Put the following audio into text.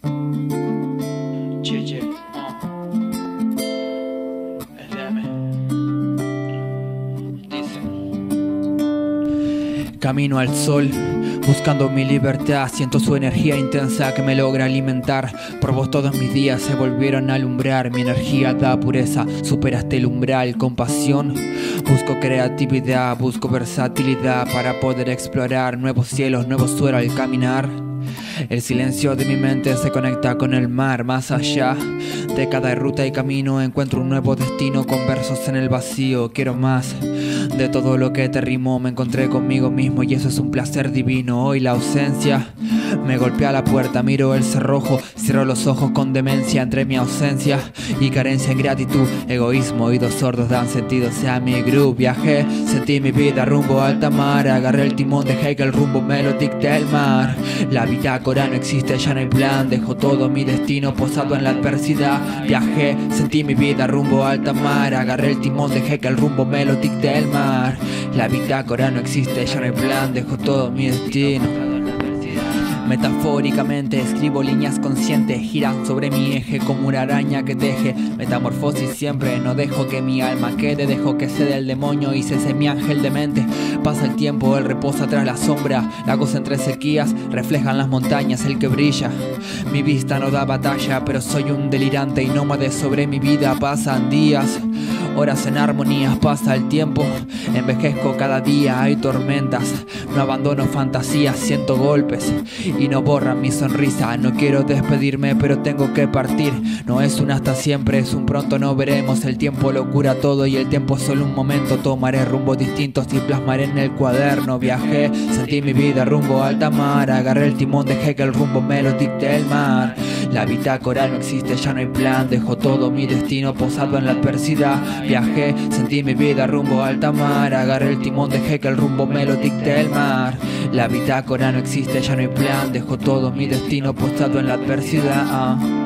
Che, SM. Dice: camino al sol, buscando mi libertad. Siento su energía intensa que me logra alimentar. Por vos todos mis días se volvieron a alumbrar. Mi energía da pureza, superaste el umbral. Con pasión busco creatividad, busco versatilidad para poder explorar nuevos cielos, nuevo suelo al caminar. El silencio de mi mente se conecta con el mar. Más allá de cada ruta y camino encuentro un nuevo destino con versos en el vacío. Quiero más de todo lo que te rimó. Me encontré conmigo mismo y eso es un placer divino. Hoy la ausencia me golpea la puerta, miro el cerrojo, cierro los ojos con demencia entre mi ausencia y carencia en gratitud. Egoísmo, oídos sordos dan sentido a mi groove. Viajé, sentí mi vida rumbo a alta mar. Agarré el timón, dejé que el rumbo me lo dicte el mar. La bitácora no existe, ya no hay plan. Dejo todo mi destino posado en la adversidad. Viajé, sentí mi vida rumbo a alta mar. Agarré el timón, dejé que el rumbo me lo dicte el mar. La bitácora no existe, ya no hay plan. Dejo todo mi destino. Metafóricamente escribo líneas conscientes, giran sobre mi eje como una araña que teje. Metamorfosis siempre, no dejo que mi alma quede. Dejo que cede el demonio y cese mi ángel de mente. Pasa el tiempo, él reposa tras la sombra. Lagos entre sequías, reflejan las montañas el que brilla. Mi vista no da batalla, pero soy un delirante y nómade sobre mi vida. Pasan días, horas en armonías, pasa el tiempo. Envejezco cada día, hay tormentas. No abandono fantasías, siento golpes y no borran mi sonrisa. No quiero despedirme, pero tengo que partir. No es un hasta siempre, es un pronto no veremos. El tiempo lo cura todo y el tiempo es solo un momento. Tomaré rumbos distintos y plasmaré en el cuaderno. Viajé, sentí mi vida rumbo a alta mar. Agarré el timón, dejé que el rumbo me lo dicte el mar. La bitácora no existe, ya no hay plan. Dejo todo mi destino posado en la adversidad. Viajé, sentí mi vida rumbo a alta mar. Agarré el timón, dejé que el rumbo me lo dicte el mar. La bitácora no existe, ya no hay plan. Dejo todo mi destino posado en la adversidad.